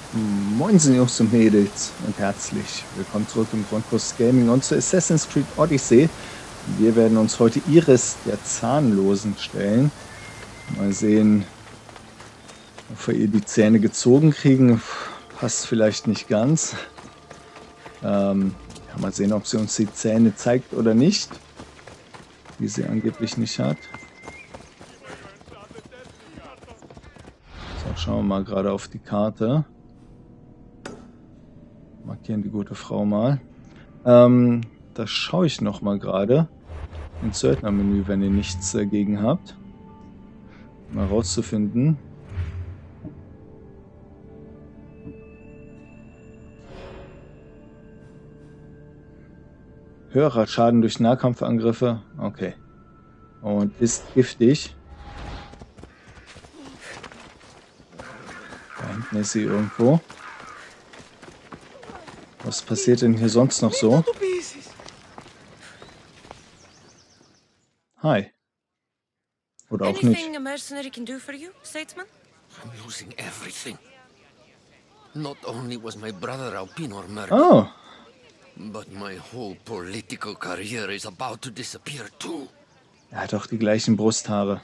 Moinsen Jungs und Mädels und herzlich willkommen zurück im Grundkurs Gaming und zu Assassin's Creed Odyssey. Wir werden uns heute Iris der Zahnlosen stellen. Mal sehen, ob wir ihr die Zähne gezogen kriegen. Passt vielleicht nicht ganz. Ja, mal sehen, ob sie uns die Zähne zeigt oder nicht. Die sie angeblich nicht hat. So, schauen wir mal gerade auf die Karte. Markieren die gute Frau mal. Da schaue ich noch mal gerade ins Söldnermenü, wenn ihr nichts dagegen habt. Mal rauszufinden. Höherer Schaden durch Nahkampfangriffe. Okay. Und ist giftig. Da hinten ist sie irgendwo. Was passiert denn hier sonst noch so? Hi. Oder auch nicht. Anything a mercenary can do for you, statesman? I'm losing everything. Not only was my brother Alpinor murdered, Oh. but my whole political career is about to disappear too. Er hat auch die gleichen Brusthaare.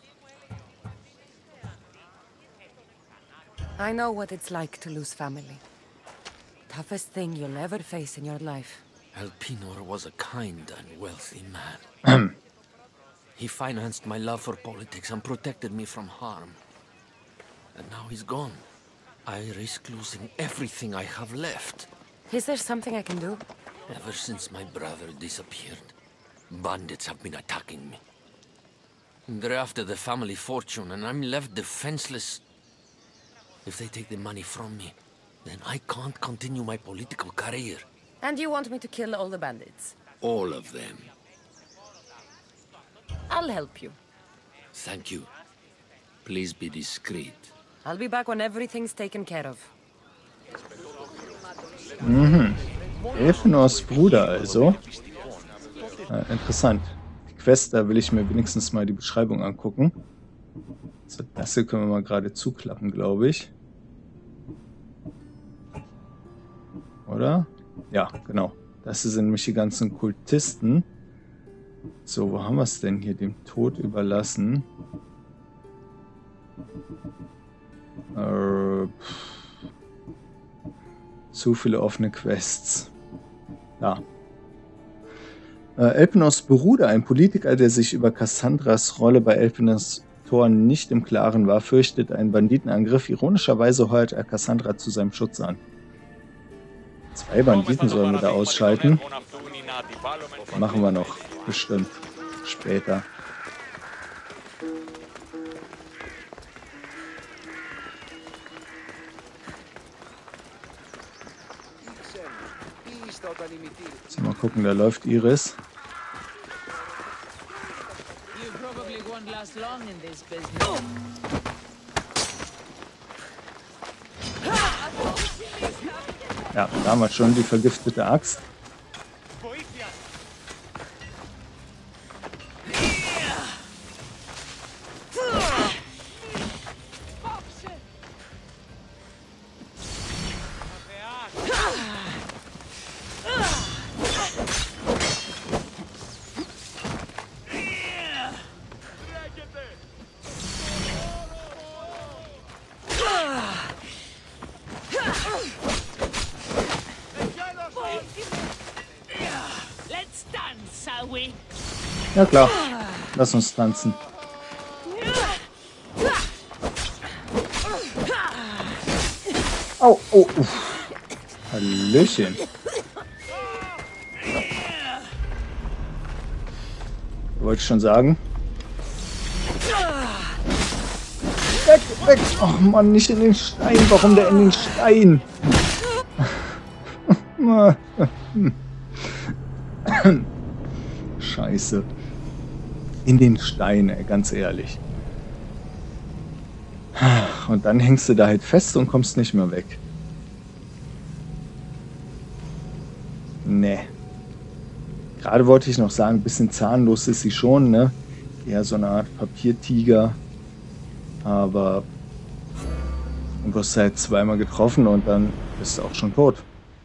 I know what it's like to lose family. Toughest thing you'll ever face in your life. Alpinor was a kind and wealthy man. He financed my love for politics and protected me from harm. And now he's gone. I risk losing everything I have left. Is there something I can do? Ever since my brother disappeared, bandits have been attacking me. They're after the family fortune, and I'm left defenseless. If they take the money from me, then I can't continue my political career. And you want me to kill all the bandits? All of them. I'll help you. Thank you. Please be discreet. I'll be back when everything's taken care of. Elfenors Bruder also. Interessant. Die Quest, da will ich mir wenigstens mal die Beschreibung angucken. So, das hier können wir mal gerade zuklappen, glaube ich. Oder? Ja, genau. Das hier sind nämlich die ganzen Kultisten. So, wo haben wir es denn hier? Dem Tod überlassen. Zu viele offene Quests. Da. Elpenors Bruder, ein Politiker, der sich über Cassandras Rolle bei Elpenors Tor nicht im Klaren war, fürchtet einen Banditenangriff. Ironischerweise heuert er Cassandra zu seinem Schutz an. 2 Banditen sollen wir da ausschalten. Machen wir noch. Bestimmt. Später. So, mal gucken, da läuft Iris. Ja, da haben wir schon die vergiftete Axt. Ja klar, lass uns tanzen. Au, oh, uff. Hallöchen. Wollte ich schon sagen. Weg, weg. Oh Mann, nicht in den Stein. Warum der in den Stein? Scheiße. In den Stein, ey, ganz ehrlich. Und dann hängst du da halt fest und kommst nicht mehr weg. Nee. Gerade wollte ich noch sagen, ein bisschen zahnlos ist sie schon, ne? Eher so eine Art Papiertiger. Aber Und du hast halt zweimal getroffen und dann bist du auch schon tot.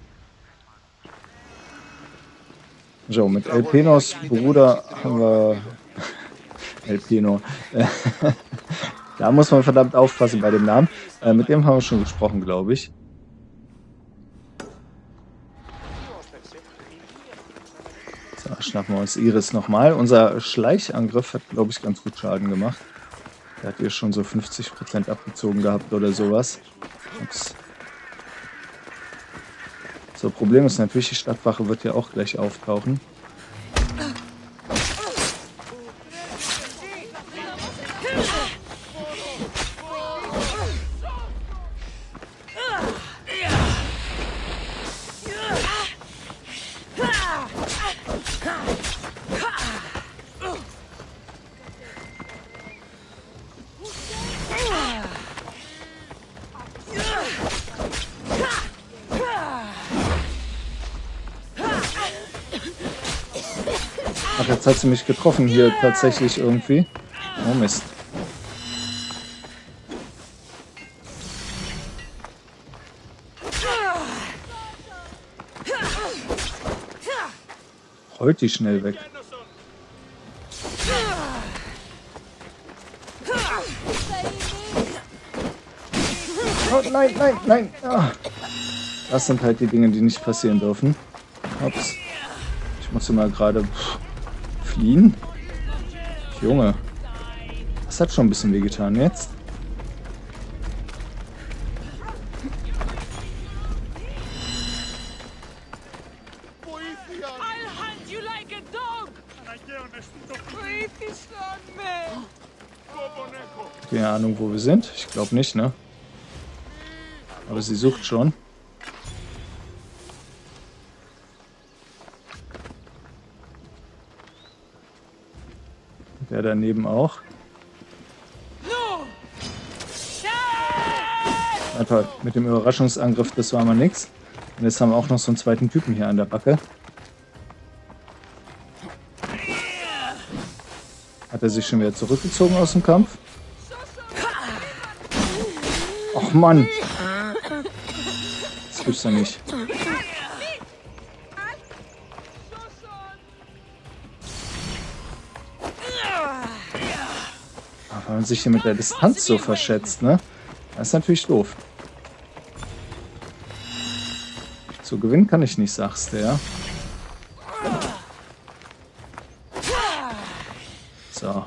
So, mit Elpenos Bruder haben wir... Elpeno. Da muss man verdammt aufpassen bei dem Namen. Mit dem haben wir schon gesprochen, glaube ich. So, schnappen wir uns Iris nochmal. Unser Schleichangriff hat, glaube ich, ganz gut Schaden gemacht. Der hat hier schon so 50% abgezogen gehabt oder sowas. Ups. So, Problem ist natürlich, die Stadtwache wird ja auch gleich auftauchen. Ach, jetzt hat sie mich getroffen hier tatsächlich irgendwie. Oh Mist. Rollt die schnell weg. Oh nein, nein, nein. Ah. Das sind halt die Dinge, die nicht passieren dürfen. Ups. Ich muss mal gerade fliehen. Junge. Das hat schon ein bisschen wehgetan jetzt. Keine Ahnung, wo wir sind. Ich glaube nicht, ne? Aber sie sucht schon. Der daneben auch. Einfach mit dem Überraschungsangriff, das war mal nix. Und jetzt haben wir auch noch so einen zweiten Typen hier an der Backe. Hat er sich schon wieder zurückgezogen aus dem Kampf? Och Mann! Das gibt's doch nicht. Wenn man sich hier mit der Distanz so verschätzt, ne? Das ist natürlich doof. So gewinnen kann ich nicht, sagst du, ja? So.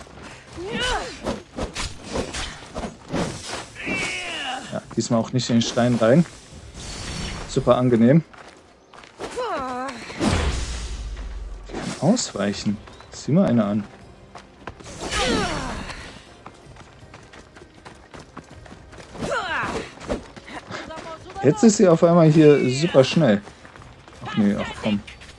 Ja, diesmal auch nicht in den Stein rein. Super angenehm. Ausweichen. Sieh mal eine an. Jetzt ist sie auf einmal hier super schnell. Ach nee, ach komm.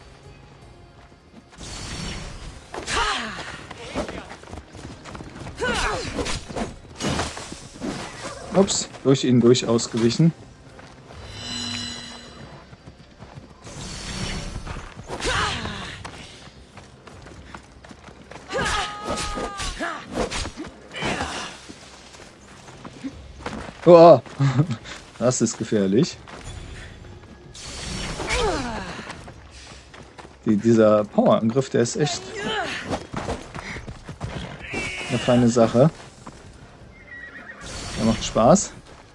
Ups, durch ihn durch ausgewichen. Oh, das ist gefährlich. Dieser Powerangriff, der ist echt eine feine Sache. Der macht Spaß.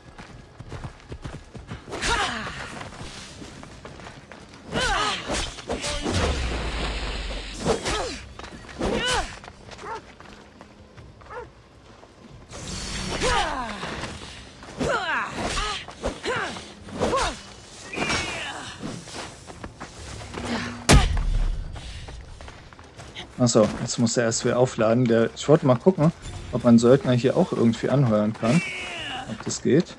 Achso, jetzt muss er erst wieder aufladen. Ich wollte mal gucken, ob man Söldner hier auch irgendwie anheuern kann. Ob das geht.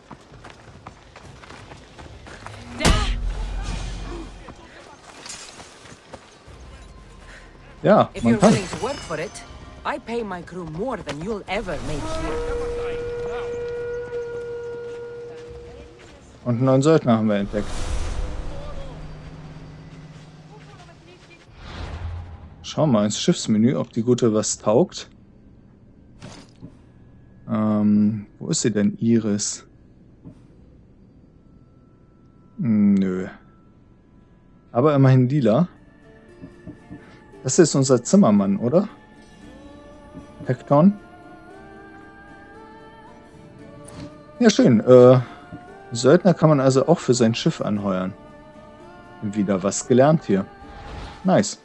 Ja, man kann. Und einen neuen Söldner haben wir entdeckt. Schau mal ins Schiffsmenü, ob die Gute was taugt. Wo ist sie denn, Iris? Nö. Aber immerhin lila. Das ist unser Zimmermann, oder? Hekton? Ja, schön. Söldner kann man also auch für sein Schiff anheuern. Wieder was gelernt hier. Nice.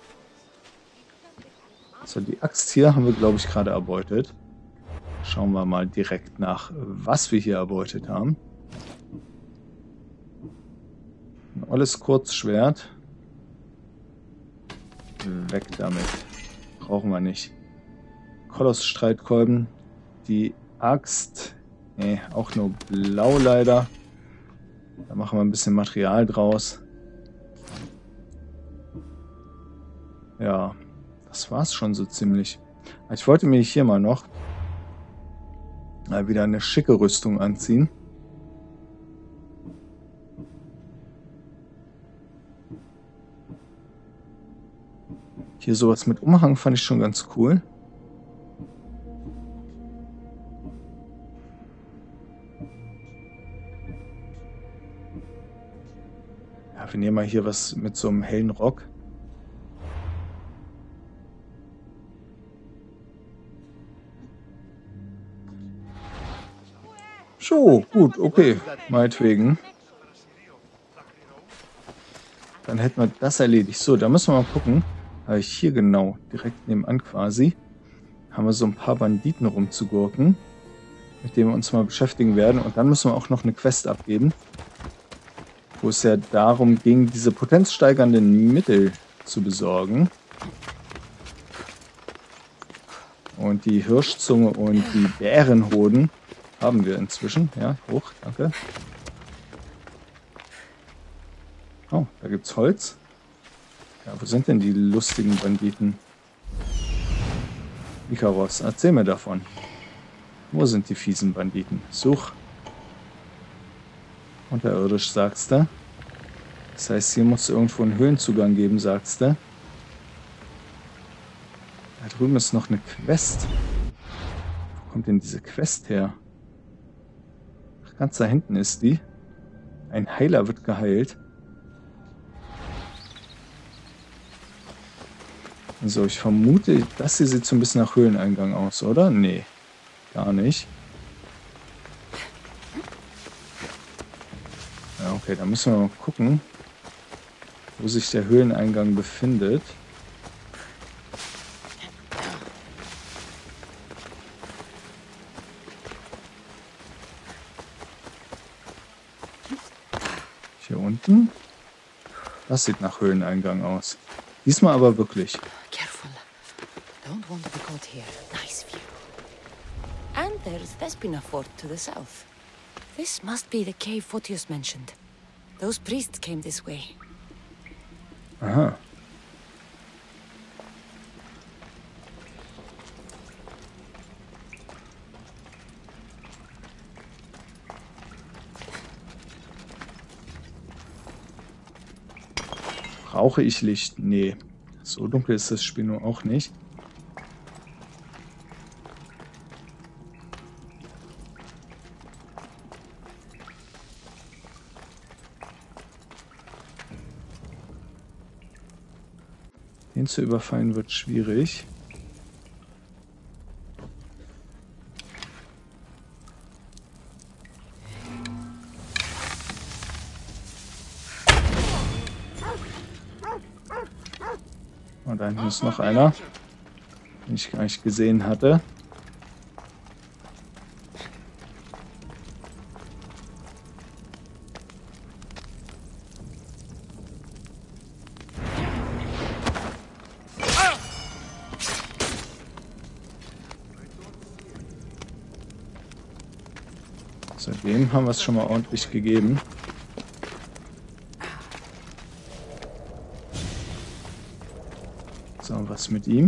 So, die Axt hier haben wir, glaube ich, gerade erbeutet. Schauen wir mal direkt nach, was wir hier erbeutet haben. Ein olles Kurzschwert. Weg damit. Brauchen wir nicht. Koloss-Streitkolben. Die Axt. Nee, auch nur blau leider. Da machen wir ein bisschen Material draus. Ja, das war's schon so ziemlich. Ich wollte mir hier mal noch wieder eine schicke Rüstung anziehen. Hier sowas mit Umhang fand ich schon ganz cool. Ja, wir nehmen mal hier was mit so einem hellen Rock. So, gut, okay, meinetwegen. Dann hätten wir das erledigt. So, da müssen wir mal gucken. Hier genau, direkt nebenan quasi, haben wir so ein paar Banditen rumzugurken, mit denen wir uns mal beschäftigen werden. Und dann müssen wir auch noch eine Quest abgeben, wo es ja darum ging, diese potenzsteigernden Mittel zu besorgen. Und die Hirschzunge und die Bärenhoden haben wir inzwischen. Ja, hoch, danke. Oh, da gibt's Holz. Ja, wo sind denn die lustigen Banditen? Ikaros, erzähl mir davon. Wo sind die fiesen Banditen? Such. Unterirdisch, sagst du. Das heißt, hier muss es irgendwo einen Höhlenzugang geben, sagst du. Da drüben ist noch eine Quest. Wo kommt denn diese Quest her? Ach, ganz da hinten ist die. Ein Heiler wird geheilt. So, ich vermute, das hier sieht so ein bisschen nach Höhleneingang aus, oder? Nee, gar nicht. Ja, okay, da müssen wir mal gucken, wo sich der Höhleneingang befindet. Hier unten. Das sieht nach Höhleneingang aus. Diesmal aber wirklich. Careful. Don't want to be caught here. Nice view. And there's Vespina Fort to the south. This must be the cave Photius mentioned. Those priests came this way. Aha. Brauche ich Licht? Nee. So dunkel ist das Spiel nur auch nicht. Den zu überfallen wird schwierig. Und da hinten ist noch einer, den ich gar nicht gesehen hatte. So, dem haben wir es schon mal ordentlich gegeben. So, was mit ihm?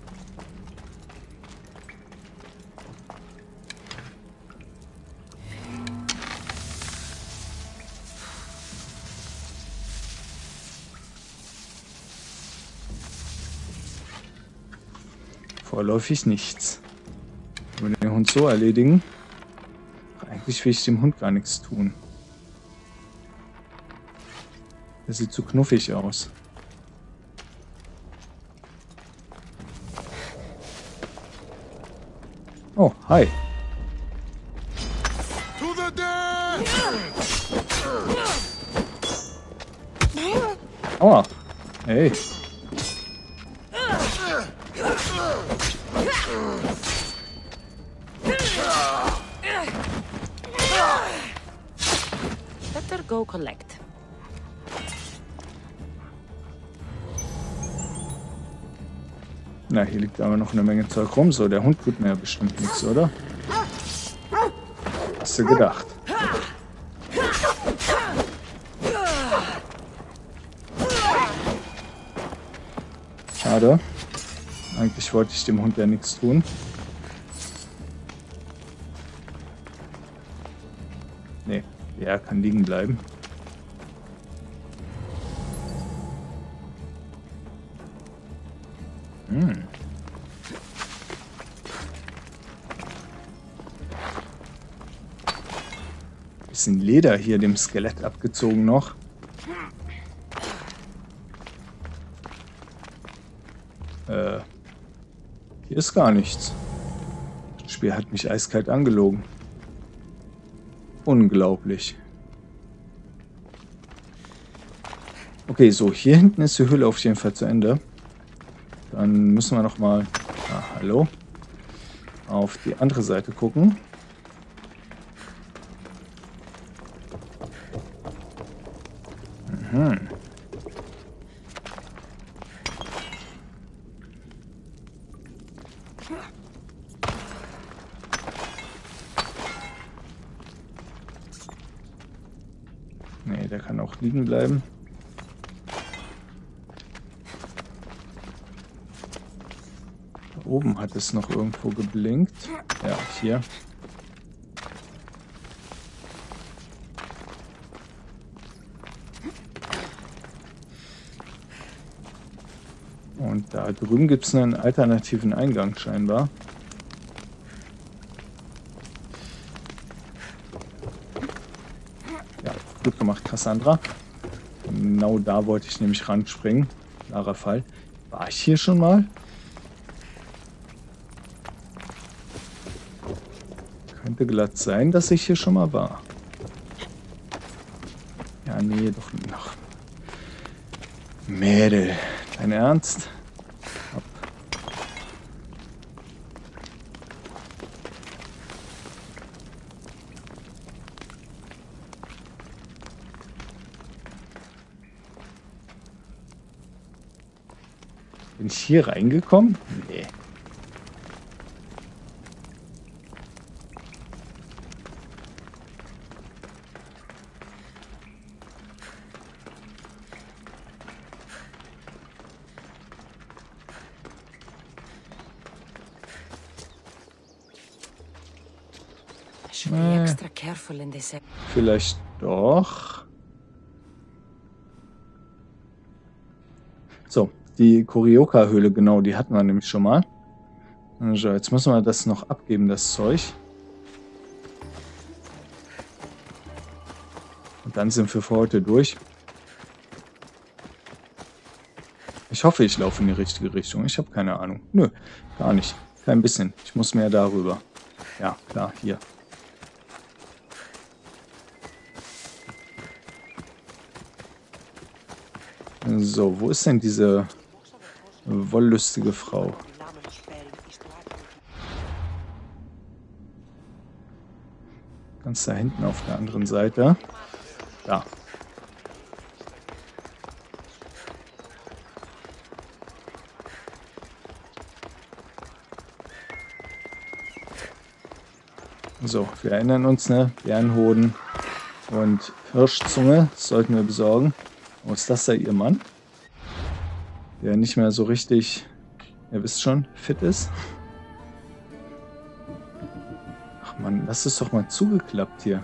Vorläufig nichts. Wenn wir den Hund so erledigen, eigentlich will ich dem Hund gar nichts tun. Der sieht zu knuffig aus. Oh, hi. Aua. Hey. Better go collect. Na, hier liegt aber noch eine Menge Zeug rum. So, der Hund tut mir ja bestimmt nichts, oder? Hast du gedacht? Schade. Eigentlich wollte ich dem Hund ja nichts tun. Nee, der kann liegen bleiben. Bisschen Leder hier dem Skelett abgezogen noch. Hier ist gar nichts. Das Spiel hat mich eiskalt angelogen. Unglaublich. Okay, so, hier hinten ist die Höhle auf jeden Fall zu Ende. Dann müssen wir noch mal, hallo, auf die andere Seite gucken. Nee, der kann auch liegen bleiben. Da oben hat es noch irgendwo geblinkt. Ja, hier. Und da drüben gibt es einen alternativen Eingang scheinbar. Ja, gut gemacht, Cassandra. Genau da wollte ich nämlich ranspringen. Klarer Fall. War ich hier schon mal? Könnte glatt sein, dass ich hier schon mal war. Ja, nee, doch noch. Mädel, dein Ernst? Hopp. Bin ich hier reingekommen? Nee. Should be extra careful in this. Vielleicht doch. So, die Kurioka-Höhle, genau, die hatten wir nämlich schon mal. Also, jetzt müssen wir das noch abgeben, das Zeug. Und dann sind wir für heute durch. Ich hoffe, ich laufe in die richtige Richtung. Ich habe keine Ahnung. Nö, gar nicht. Kein bisschen. Ich muss mehr darüber. Ja, klar, hier. So, wo ist denn diese wollüstige Frau? Ganz da hinten auf der anderen Seite. Da. So, wir erinnern uns, ne? Bärenhoden und Hirschzunge sollten wir besorgen. Oh, ist das da ihr Mann? Der nicht mehr so richtig, ihr wisst schon, fit ist. Ach man, das ist doch mal zugeklappt hier.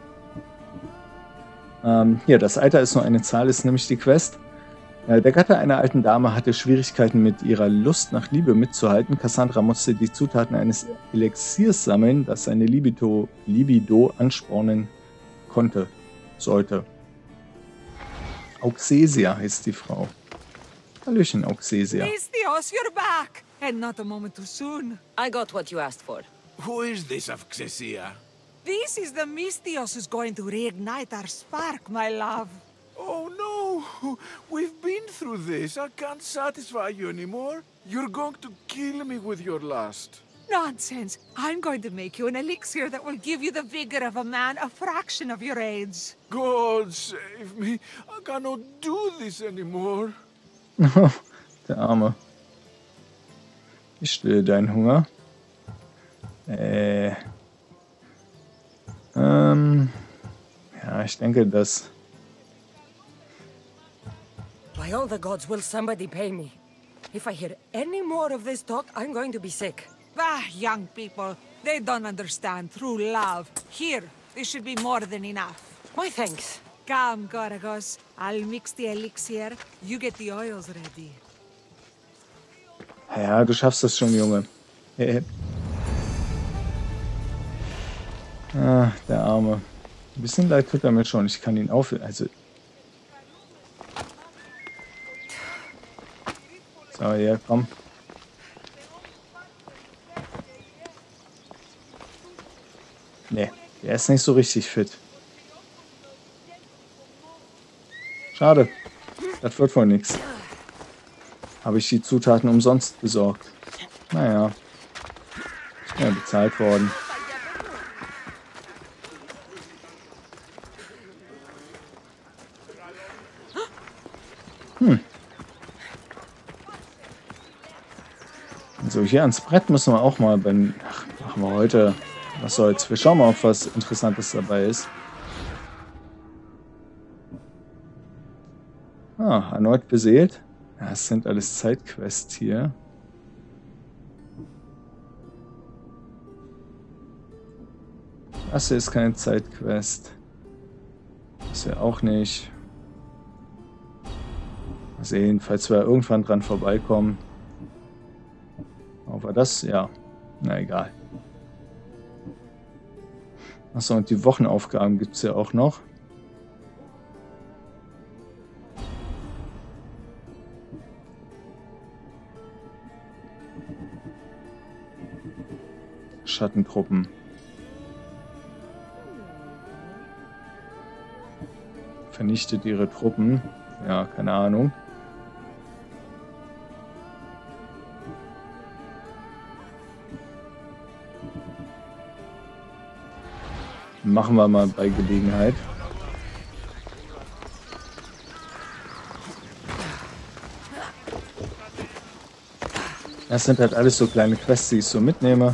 Hier, das Alter ist nur eine Zahl, ist nämlich die Quest. Der Gatte einer alten Dame hatte Schwierigkeiten mit ihrer Lust nach Liebe mitzuhalten. Cassandra musste die Zutaten eines Elixiers sammeln, das seine Libido anspornen sollte. Auxesia heißt die Frau. Hallöchen, Auxesia. Misthios, you're back! And not a moment too soon. I got what you asked for. Who is this Auxesia? This is the Misthios who's going to reignite our spark, my love. Oh no! We've been through this. I can't satisfy you anymore. You're going to kill me with your lust. Nonsense. I'm going to make you an elixir that will give you the vigor of a man a fraction of your age. God save me. I cannot do this anymore. Der Arme. Ich stille deinen Hunger. Ja, ich denke, dass... By all the gods, will somebody pay me? If I hear any more of this talk, I'm going to be sick. Ah, young people. They don't understand true love. Here, this should be more than enough. My thanks. Come, Goragos. I'll mix the elixir. You get the oils ready. Ja, du schaffst das schon, Junge. Ah, der Arme. Ein bisschen leid tut er mir schon. Ich kann ihn auf... Also... So, ja, komm. Nee, der ist nicht so richtig fit. Schade. Das wird wohl nichts. Habe ich die Zutaten umsonst besorgt. Naja. Ich bin ja bezahlt worden. Also hier ans Brett müssen wir auch mal beim... Ach, machen wir heute... Was soll's? Wir schauen mal, ob was Interessantes dabei ist. Ah, erneut beseelt. Ja, es sind alles Zeitquests hier. Das hier ist keine Zeitquest. Das hier auch nicht. Mal sehen, falls wir irgendwann dran vorbeikommen. Aber das, ja. Na egal. Achso, und die Wochenaufgaben gibt es ja auch noch. Schattentruppen. Vernichtet ihre Truppen. Ja, keine Ahnung. Machen wir mal bei Gelegenheit. Das sind halt alles so kleine Quests, die ich so mitnehme.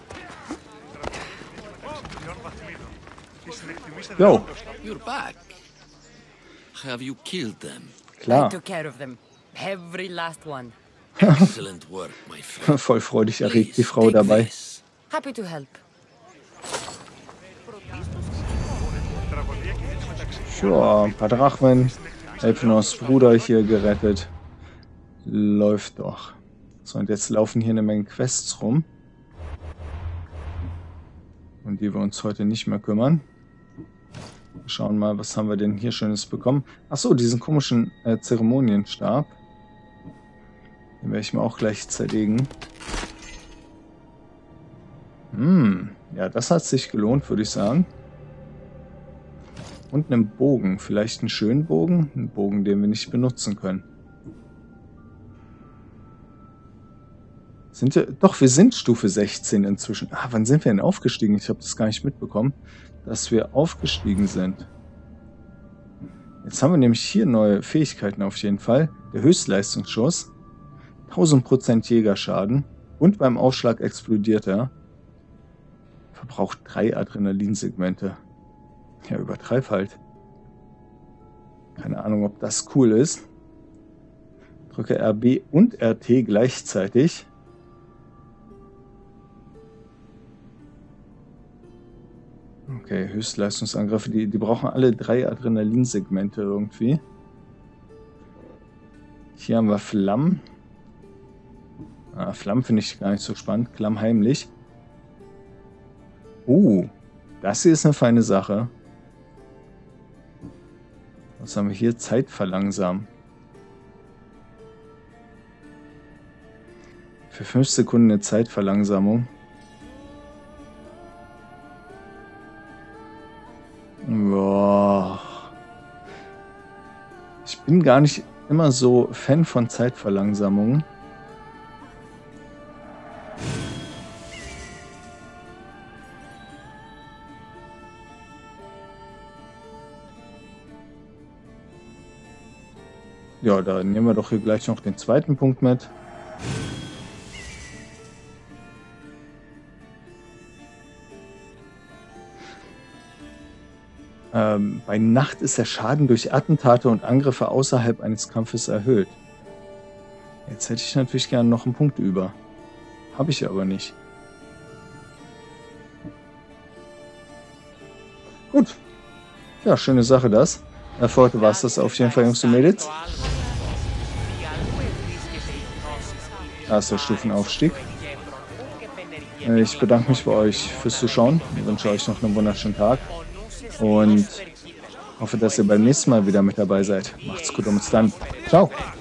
Jo. You're back. Have you killed them? Klar. I took care of them. Every last one. Excellent work, my friend. Voll freudig erregt die Frau dabei. Happy to help. Ja, ein paar Drachmen. Elfenos Bruder hier gerettet. Läuft doch. So, und jetzt laufen hier eine Menge Quests rum. Um die wir uns heute nicht mehr kümmern. Schauen mal, was haben wir denn hier Schönes bekommen. Achso, diesen komischen Zeremonienstab. Den werde ich mir auch gleich zerlegen. Ja, das hat sich gelohnt, würde ich sagen. Und einen Bogen. Vielleicht einen schönen Bogen. Einen Bogen, den wir nicht benutzen können. Sind wir... Doch, wir sind Stufe 16 inzwischen. Ah, wann sind wir denn aufgestiegen? Ich habe das gar nicht mitbekommen, dass wir aufgestiegen sind. Jetzt haben wir nämlich hier neue Fähigkeiten auf jeden Fall. Der Höchstleistungsschuss. 1000% Jägerschaden. Und beim Aufschlag explodiert er. Verbraucht 3 Adrenalinsegmente. Ja, übertreib halt. Keine Ahnung, ob das cool ist. Drücke RB und RT gleichzeitig. Okay, Höchstleistungsangriffe, die brauchen alle 3 Adrenalinsegmente irgendwie. Hier haben wir Flammen. Ah, Flammen finde ich gar nicht so spannend. Klammheimlich. Das hier ist eine feine Sache. Was haben wir hier? Zeit verlangsamen. Für 5 Sekunden eine Zeitverlangsamung. Boah. Ich bin gar nicht immer so Fan von Zeitverlangsamungen. Ja, da nehmen wir doch hier gleich noch den zweiten Punkt mit. Bei Nacht ist der Schaden durch Attentate und Angriffe außerhalb eines Kampfes erhöht. Jetzt hätte ich natürlich gerne noch einen Punkt über. Habe ich aber nicht. Gut. Ja, schöne Sache das. Für heute war es das auf jeden Fall, Jungs und Mädels. Erster Stufenaufstieg. Ich bedanke mich bei euch fürs Zuschauen. Ich wünsche euch noch einen wunderschönen Tag. Und hoffe, dass ihr beim nächsten Mal wieder mit dabei seid. Macht's gut und bis dann. Ciao.